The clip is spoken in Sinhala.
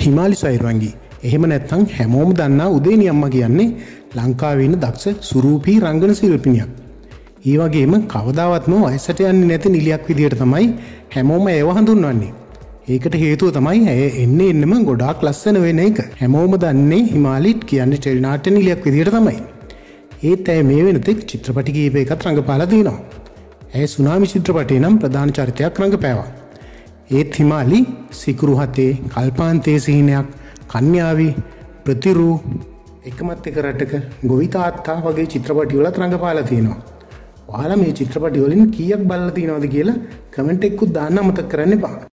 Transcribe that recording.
හිමාලි සයිරුවන්ගේ. එහෙම නැත්නම් හැමෝම දන්නා උදේනි අම්මා කියන්නේ ලංකාවේ ඉන්න දක්ෂ සුරූපී රංගන ශිල්පිනියක්. ඒ වගේම කවදාවත්ම වයසට යන්නේ නැති නිලියක් විදියට තමයි හැමෝම ඒව හඳුන්වන්නේ. ඒකට හේතුව තමයි ඇය එන්නෙම ගොඩාක් ලස්සන වෙන එක. හැමෝම දන්නේ හිමාලිත් කියන්නේ ටෙලි නාට්‍ය නිලියක් විදියට තමයි. ඒත් ඇය මේ වෙනතෙක් චිත්‍රපටි කිහිපයකට රඟපාලා තිනවා. ඇය සුනාමි චිත්‍රපටයේ නම් ප්‍රධාන චරිතයක් රඟපෑවා. ඒත් හිමාලි සිකුරු හතේ, කල්පාන්තයේ සිහිනයක්, කන්‍යාවි, ප්‍රතිරූ, එකමත් එක රටක, ගොවි තාත්තා වගේ චිත්‍රපටිවලත් රඟපාලා තිනවා. ඔයාලා මේ චිත්‍රපටි වලින් කීයක් බලලා තියෙනවද කියලා කමෙන්ට් එකකුත් දාන්න අමතක කරන්න එපා.